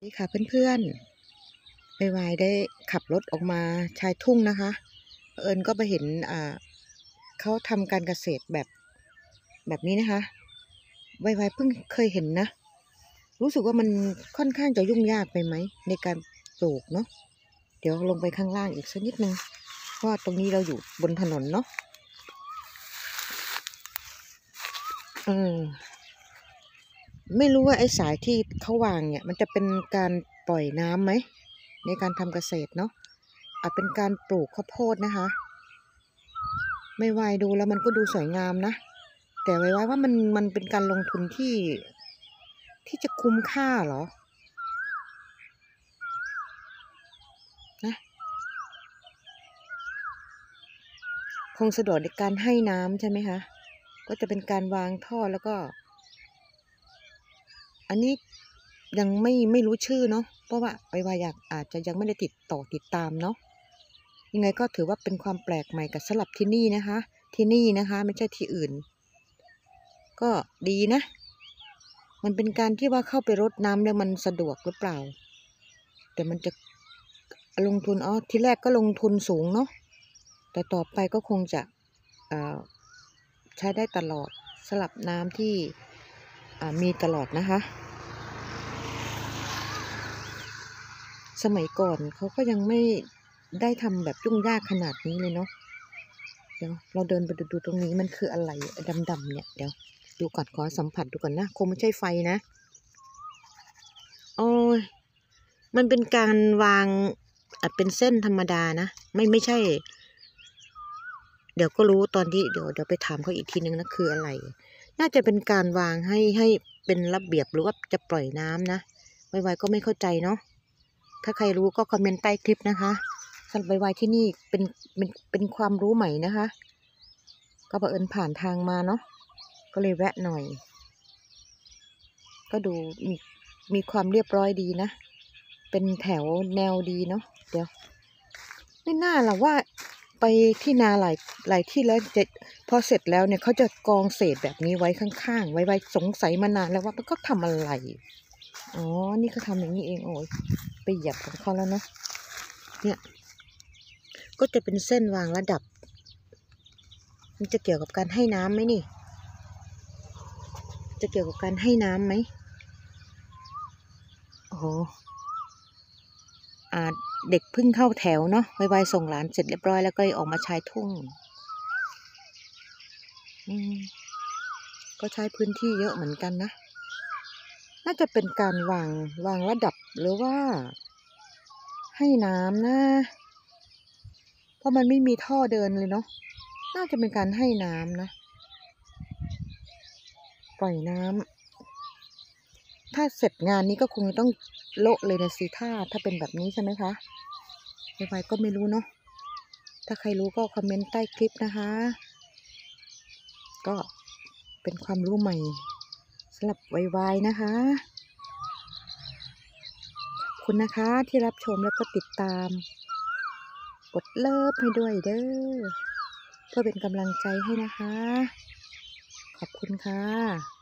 นี่ค่ะเพื่อนๆวายได้ขับรถออกมาชายทุ่งนะคะเอิญก็ไปเห็นเขาทำการเกษตรแบบนี้นะคะวายเพิ่งเคยเห็นนะรู้สึกว่ามันค่อนข้างจะยุ่งยากไปไหมในการปลูกเนาะเดี๋ยวลงไปข้างล่างอีกสักนิดนึงเพราะตรงนี้เราอยู่บนถนนเนาะไม่รู้ว่าไอ้สายที่เขาวางเนี่ยมันจะเป็นการปล่อยน้ำไหมในการทำเกษตรเนาะอาจเป็นการปลูกข้าวโพดนะคะไม่วายดูแล้วมันก็ดูสวยงามนะแต่ไว้ว่ามันเป็นการลงทุนที่จะคุ้มค่าเหรอนะคงสะดวกในการให้น้ำใช่ไหมคะก็จะเป็นการวางท่อแล้วก็อันนี้ยังไม่รู้ชื่อเนาะเพราะว่าไว้ว่าอาจจะยังไม่ได้ติดตามเนาะยังไงก็ถือว่าเป็นความแปลกใหม่กับสลับที่นี่นะคะไม่ใช่ที่อื่นก็ดีนะมันเป็นการที่ว่าเข้าไปรดน้ำแล้วมันสะดวกหรือเปล่าแต่มันจะลงทุนที่แรกก็ลงทุนสูงเนาะแต่ต่อไปก็คงจะใช้ได้ตลอดสลับน้ำที่มีตลอดนะคะสมัยก่อนเขาก็ยังไม่ได้ทำแบบยุ่งยากขนาดนี้เลยเนาะเดี๋ยวเราเดินไปดูตรงนี้มันคืออะไรดำๆเนี่ยเดี๋ยวดูก่อนขอสัมผัสดูก่อนนะคงไม่ใช่ไฟนะโอ้ยมันเป็นการวางเป็นเส้นธรรมดานะไม่ใช่เดี๋ยวก็รู้ตอนที่เดี๋ยวไปถามเขาอีกทีนึงนะคืออะไรน่าจะเป็นการวางให้เป็นระเบียบหรือว่าจะปล่อยน้ำนะไวๆก็ไม่เข้าใจเนาะถ้าใครรู้ก็คอมเมนต์ใต้คลิปนะคะสำหรับไวๆที่นี่เป็นความรู้ใหม่นะคะก็บังเอิญผ่านทางมาเนาะก็เลยแวะหน่อยก็ดูมีความเรียบร้อยดีนะเป็นแถวแนวดีเนาะเดี๋ยวไม่น่าหรอกว่าไปที่นาหลายที่แล้วพอเสร็จแล้วเนี่ยเขาจะกองเศษแบบนี้ไว้ข้างๆไว้สงสัยมานานแล้วว่ามันก็ทำอะไรอ๋อนี่เขาทำอย่างนี้เองโอ้ยไปเหยียบของเขาแล้วเนาะเนี่ยก็จะเป็นเส้นวางระดับมันจะเกี่ยวกับการให้น้ำไหมนี่จะเกี่ยวกับการให้น้ำไหมโอ้โหเด็กเพิ่งเข้าแถวเนาะไวๆส่งหลานเสร็จเรียบร้อยแล้วก็ออกมาชายทุ่งก็ใช้พื้นที่เยอะเหมือนกันนะน่าจะเป็นการวางระดับหรือว่าให้น้ำนะเพราะมันไม่มีท่อเดินเลยเนาะน่าจะเป็นการให้น้ำนะปล่อยน้ำถ้าเสร็จงานนี้ก็คงต้องโละเลยนะสิถ้าเป็นแบบนี้ใช่ไหมคะไวๆก็ไม่รู้เนาะถ้าใครรู้ก็คอมเมนต์ใต้คลิปนะคะก็เป็นความรู้ใหม่สำหรับไวๆนะคะขอบคุณนะคะที่รับชมแล้วก็ติดตามกดเลิฟให้ด้วยเด้อเพื่อเป็นกำลังใจให้นะคะขอบคุณค่ะ